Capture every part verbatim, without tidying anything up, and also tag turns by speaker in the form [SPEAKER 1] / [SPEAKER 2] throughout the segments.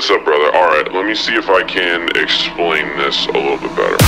[SPEAKER 1] What's up, brother? Alright, let me see if I can explain this a little bit better.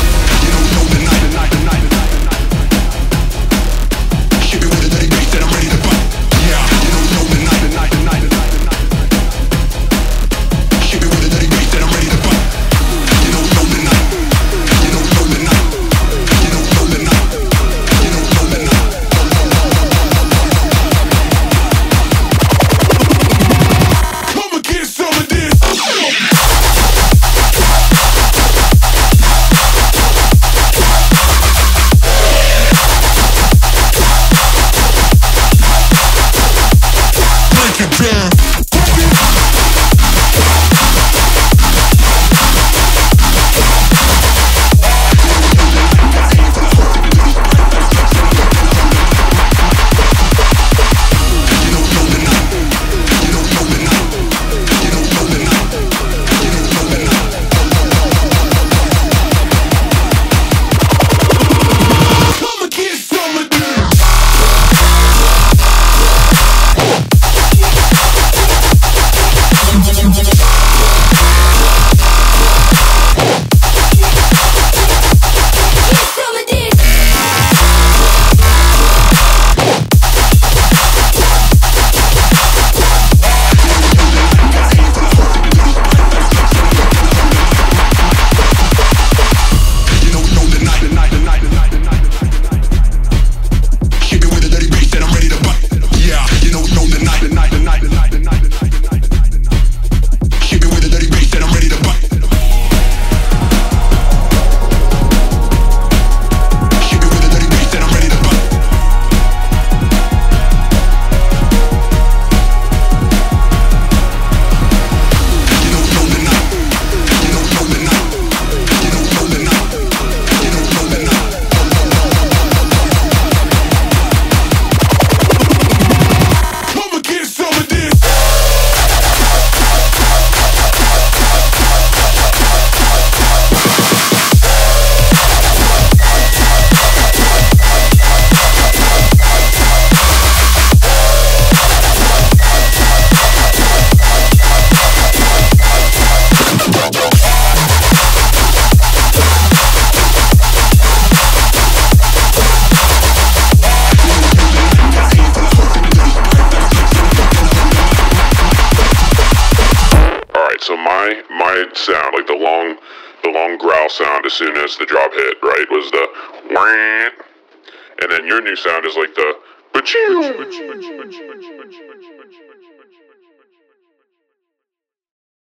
[SPEAKER 1] So my my sound, like the long the long growl sound as soon as the drop hit, right, was the wah, and then your new sound is like the ba-choo.